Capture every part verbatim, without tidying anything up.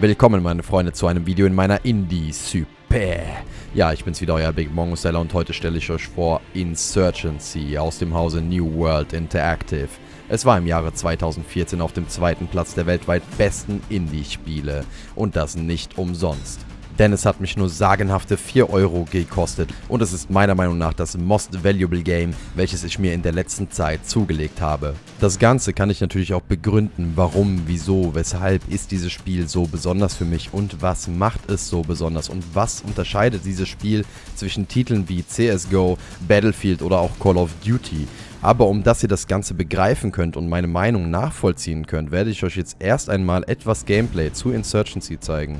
Willkommen, meine Freunde, zu einem Video in meiner Indie-Super. Ja, ich bin's wieder, euer Big Mongoseller, und heute stelle ich euch vor Insurgency aus dem Hause New World Interactive. Es war im Jahre zweitausendvierzehn auf dem zweiten Platz der weltweit besten Indie-Spiele. Und das nicht umsonst. Denn es hat mich nur sagenhafte vier Euro gekostet und es ist meiner Meinung nach das Most Valuable Game, welches ich mir in der letzten Zeit zugelegt habe. Das Ganze kann ich natürlich auch begründen, warum, wieso, weshalb ist dieses Spiel so besonders für mich und was macht es so besonders und was unterscheidet dieses Spiel zwischen Titeln wie C S G O, Battlefield oder auch Call of Duty. Aber um dass ihr das Ganze begreifen könnt und meine Meinung nachvollziehen könnt, werde ich euch jetzt erst einmal etwas Gameplay zu Insurgency zeigen.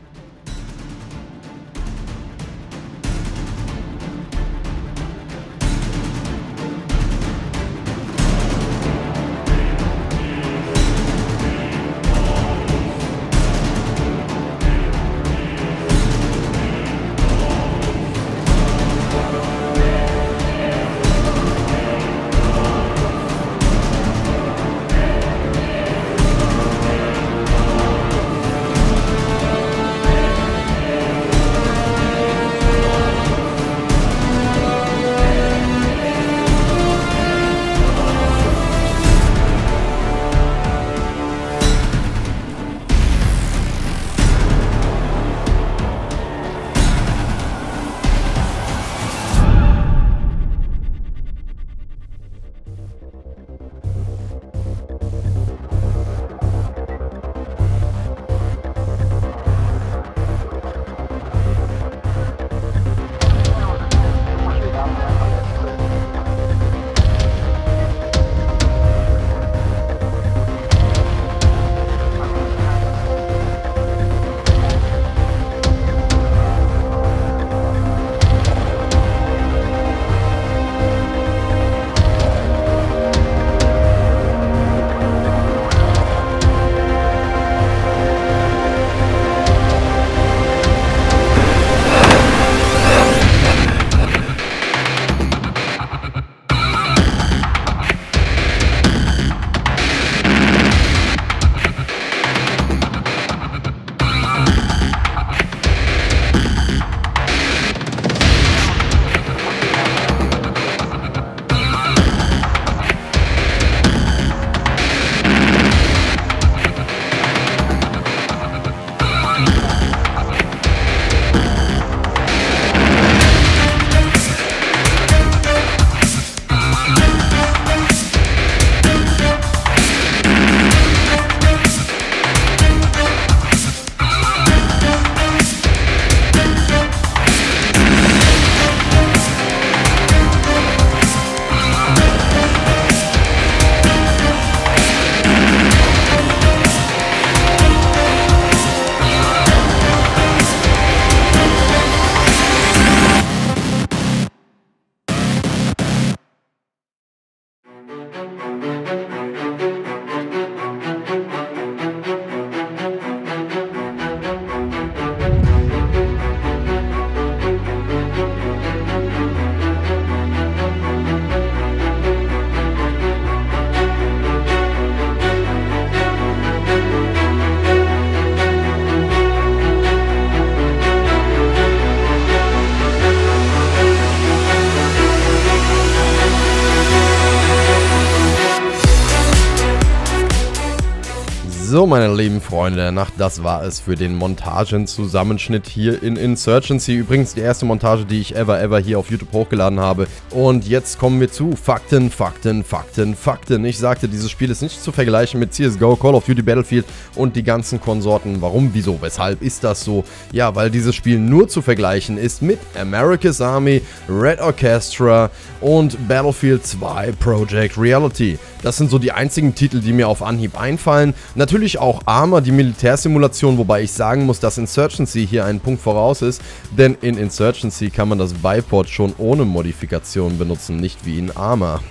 So, meine lieben Freunde der Nacht, das war es für den Montagen-Zusammenschnitt hier in Insurgency. Übrigens die erste Montage, die ich ever, ever hier auf YouTube hochgeladen habe. Und jetzt kommen wir zu Fakten, Fakten, Fakten, Fakten. Ich sagte, dieses Spiel ist nicht zu vergleichen mit C S G O, Call of Duty, Battlefield und die ganzen Konsorten. Warum, wieso, weshalb ist das so? Ja, weil dieses Spiel nur zu vergleichen ist mit America's Army, Red Orchestra und Battlefield zwei Project Reality. Das sind so die einzigen Titel, die mir auf Anhieb einfallen. Natürlich auch Arma, die Militärsimulation, wobei ich sagen muss, dass Insurgency hier einen Punkt voraus ist, denn in Insurgency kann man das Bipod schon ohne Modifikation benutzen, nicht wie in Arma.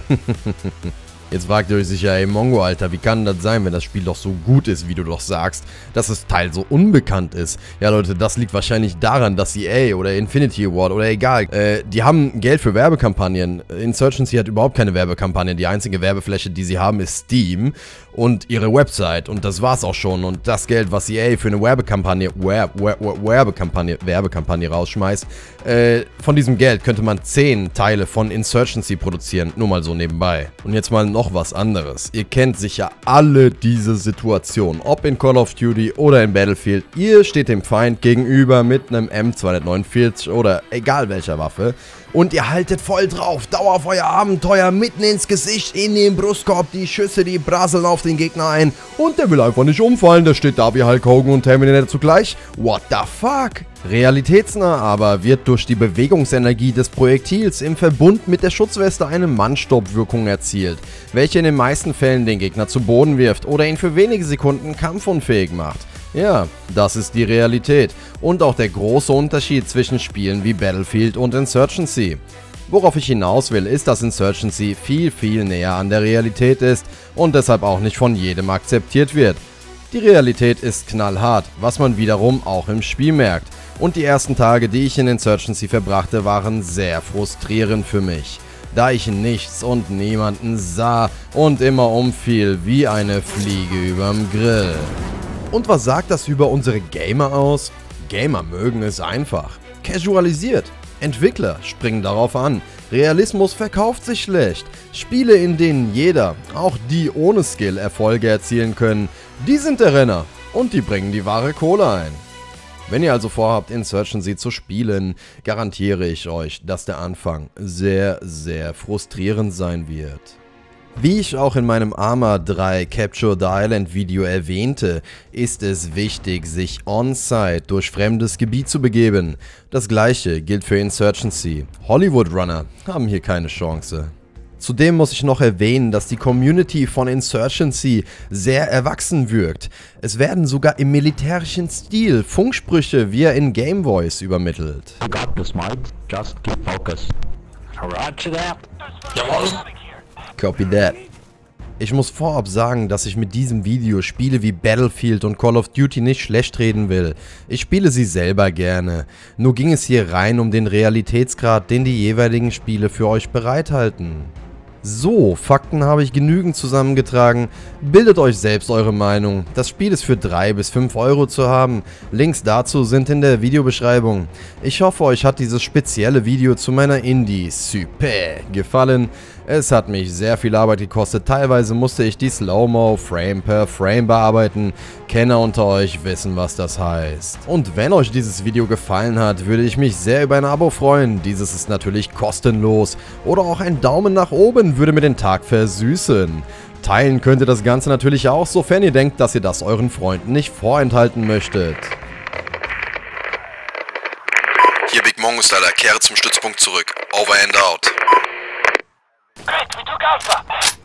Jetzt fragt ihr euch sicher, ey Mongo, Alter, wie kann das sein, wenn das Spiel doch so gut ist, wie du doch sagst, dass das Teil so unbekannt ist? Ja Leute, das liegt wahrscheinlich daran, dass E A oder Infinity Ward oder egal, äh, die haben Geld für Werbekampagnen. Insurgency hat überhaupt keine Werbekampagne, die einzige Werbefläche, die sie haben, ist Steam. und ihre Website und das war's auch schon. Und das Geld, was E A für eine Werbekampagne, Werb, Werb, Werbekampagne, Werbekampagne rausschmeißt, äh, von diesem Geld könnte man zehn Teile von Insurgency produzieren, nur mal so nebenbei. Und jetzt mal noch was anderes. Ihr kennt sicher alle diese Situationen, ob in Call of Duty oder in Battlefield. Ihr steht dem Feind gegenüber mit einem M zweihundertneunundvierzig oder egal welcher Waffe und ihr haltet voll drauf, Dauer auf euer Abenteuer, mitten ins Gesicht, in den Brustkorb, die Schüsse, die prasseln auf den Gegner ein und der will einfach nicht umfallen, der steht da wie Hulk Hogan und Terminator zugleich. What the fuck? Realitätsnah aber wird durch die Bewegungsenergie des Projektils im Verbund mit der Schutzweste eine Mannstoppwirkung erzielt, welche in den meisten Fällen den Gegner zu Boden wirft oder ihn für wenige Sekunden kampfunfähig macht. Ja, das ist die Realität und auch der große Unterschied zwischen Spielen wie Battlefield und Insurgency. Worauf ich hinaus will, ist, dass Insurgency viel, viel näher an der Realität ist und deshalb auch nicht von jedem akzeptiert wird. Die Realität ist knallhart, was man wiederum auch im Spiel merkt. Und die ersten Tage, die ich in Insurgency verbrachte, waren sehr frustrierend für mich, da ich nichts und niemanden sah und immer umfiel wie eine Fliege überm Grill. Und was sagt das über unsere Gamer aus? Gamer mögen es einfach. Casualisiert. Entwickler springen darauf an. Realismus verkauft sich schlecht. Spiele, in denen jeder, auch die ohne Skill, Erfolge erzielen können, die sind der Renner und die bringen die wahre Kohle ein. Wenn ihr also vorhabt, Insurgency zu spielen, garantiere ich euch, dass der Anfang sehr, sehr frustrierend sein wird. Wie ich auch in meinem Arma drei Capture the Island Video erwähnte, ist es wichtig, sich on-site durch fremdes Gebiet zu begeben. Das gleiche gilt für Insurgency. Hollywood Runner haben hier keine Chance. Zudem muss ich noch erwähnen, dass die Community von Insurgency sehr erwachsen wirkt. Es werden sogar im militärischen Stil Funksprüche via In-Game Voice übermittelt. I got this, Mike. Just keep focus. Roger that. Jawohl. Copy that. Ich muss vorab sagen, dass ich mit diesem Video Spiele wie Battlefield und Call of Duty nicht schlecht reden will. Ich spiele sie selber gerne. Nur ging es hier rein um den Realitätsgrad, den die jeweiligen Spiele für euch bereithalten. So, Fakten habe ich genügend zusammengetragen. Bildet euch selbst eure Meinung. Das Spiel ist für drei bis fünf Euro zu haben. Links dazu sind in der Videobeschreibung. Ich hoffe, euch hat dieses spezielle Video zu meiner Indie super gefallen. Es hat mich sehr viel Arbeit gekostet. Teilweise musste ich die Slow-Mo Frame per Frame bearbeiten. Kenner unter euch wissen, was das heißt. Und wenn euch dieses Video gefallen hat, würde ich mich sehr über ein Abo freuen. Dieses ist natürlich kostenlos. Oder auch ein Daumen nach oben würde mir den Tag versüßen. Teilen könnt ihr das Ganze natürlich auch, sofern ihr denkt, dass ihr das euren Freunden nicht vorenthalten möchtet. Hier Big Mongo Styler, kehre zum Stützpunkt zurück. Over and out. Great, we took Alpha.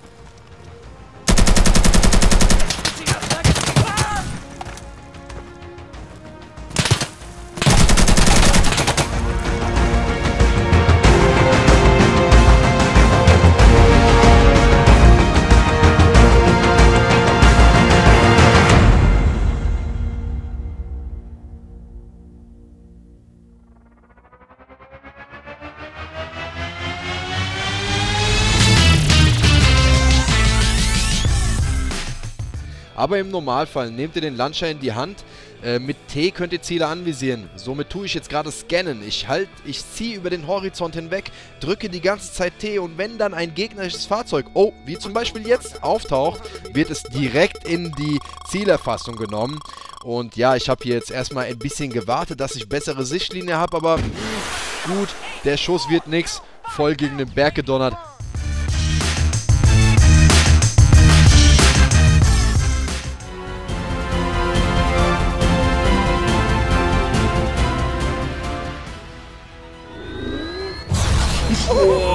Aber im Normalfall nehmt ihr den Launcher in die Hand. Äh, mit T könnt ihr Ziele anvisieren. Somit tue ich jetzt gerade Scannen. Ich halt, ich ziehe über den Horizont hinweg, drücke die ganze Zeit T und wenn dann ein gegnerisches Fahrzeug, oh, wie zum Beispiel jetzt, auftaucht, wird es direkt in die Zielerfassung genommen. Und ja, ich habe hier jetzt erstmal ein bisschen gewartet, dass ich bessere Sichtlinie habe, aber mh, gut, der Schuss wird nix, voll gegen den Berg gedonnert. Oh.